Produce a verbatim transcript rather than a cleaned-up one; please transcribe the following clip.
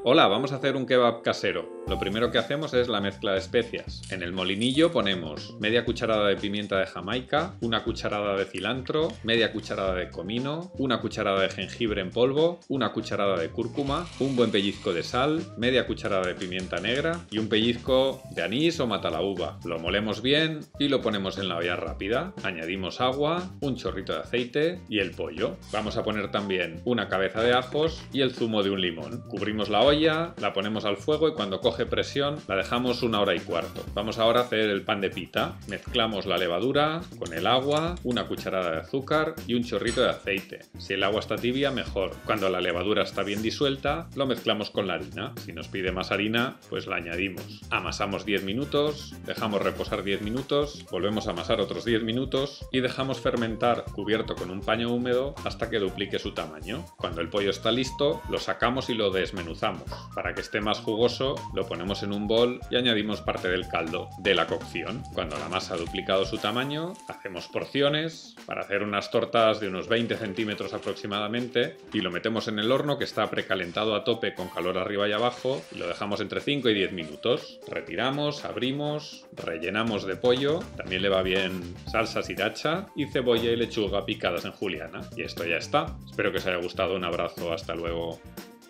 Hola, vamos a hacer un kebab casero. Lo primero que hacemos es la mezcla de especias. En el molinillo ponemos media cucharada de pimienta de Jamaica, una cucharada de cilantro, media cucharada de comino, una cucharada de jengibre en polvo, una cucharada de cúrcuma, un buen pellizco de sal, media cucharada de pimienta negra y un pellizco de anís o matalaúva. Lo molemos bien y lo ponemos en la olla rápida. Añadimos agua, un chorrito de aceite y el pollo. Vamos a poner también una cabeza de ajos y el zumo de un limón. Cubrimos la olla, la ponemos al fuego y cuando coge presión la dejamos una hora y cuarto. Vamos ahora a hacer el pan de pita. Mezclamos la levadura con el agua, una cucharada de azúcar y un chorrito de aceite. Si el agua está tibia, mejor. Cuando la levadura está bien disuelta, lo mezclamos con la harina. Si nos pide más harina, pues la añadimos. Amasamos diez minutos, dejamos reposar diez minutos, volvemos a amasar otros diez minutos y dejamos fermentar cubierto con un paño húmedo hasta que duplique su tamaño. Cuando el pollo está listo, lo sacamos y lo desmenuzamos. Para que esté más jugoso, lo ponemos en un bol y añadimos parte del caldo de la cocción. Cuando la masa ha duplicado su tamaño, hacemos porciones para hacer unas tortas de unos veinte centímetros aproximadamente y lo metemos en el horno que está precalentado a tope con calor arriba y abajo y lo dejamos entre cinco y diez minutos. Retiramos, abrimos, rellenamos de pollo, también le va bien salsa sriracha y cebolla y lechuga picadas en juliana. Y esto ya está. Espero que os haya gustado, un abrazo, hasta luego.